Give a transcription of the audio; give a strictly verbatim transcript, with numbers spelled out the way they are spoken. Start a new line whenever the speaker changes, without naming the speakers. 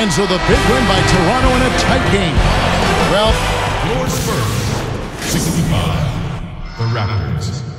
And so the big win by Toronto in a tight game. Well,
Yours first, sixty-five, the Raptors.